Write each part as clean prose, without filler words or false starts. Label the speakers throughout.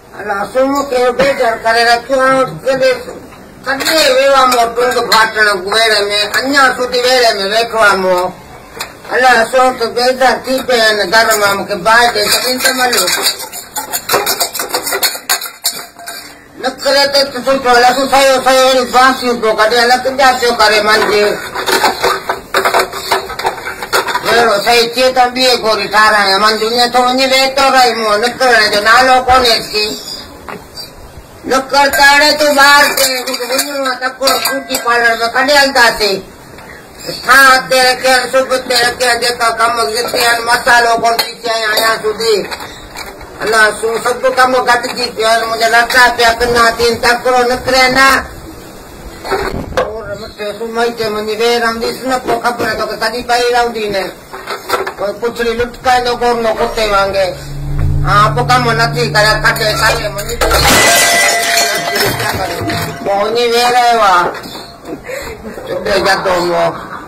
Speaker 1: अला सुम के बेजार करे रखियो कदे कदे वेवा मो टूंग फाटण वेड़े में अन्या सुधी वेड़े में वेठवा मो अला सो तो बेजार थी पे न घर में हमके बाय दे सकिन ते मलो न करे तो सुठो लसु सयो सयो बांसी तो कदे अलग जातो करे मंजे वेरो सही थे तो बी गोरी ठारा है मन दुनिया तो वनी वेतो रही मो न करे जो नालो कोने की नक्कर ताड़े तो बाहर से बुनिया तक को ब्यूटी पार्लर में कड़े अलदाते हाँ तेरे के सुबह तेरे के देखा कम जितने मसालों को पीछे आया सुधी अल्लाह सु सब कम घट की प्यार मुझे लगता है अपना तीन तक करो नकरे ना और मत सुमाई के मुझे वेर हम इसने को खबर है तो कदी पाई राउं दी ने कोई पुछली लुटका दो गोर नो कुत्ते वांगे हाँ कम नहीं करे कटे करे मुझे मोहनी वेर है वहाँ चुपे जातो मो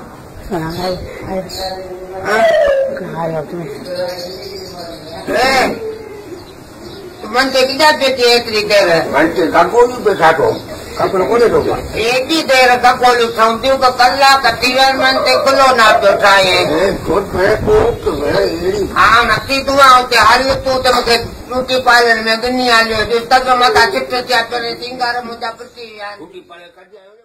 Speaker 1: मंचे किधर बेटी एक देर मंचे ककोलू पे खातो कपड़े कोने तो एक ही देर ककोलू खाऊं को कल्ला कटीवर मंचे कुलो ना बैठाए खुद में को हाँ नक्की दुआ होते हर तू तो मुझे ब्यूटी पार्लर में गनी आलियो जो तक मता चिट्टे चापने सिंगार मुझा पति यार ब्यूटी पार्लर कर दिया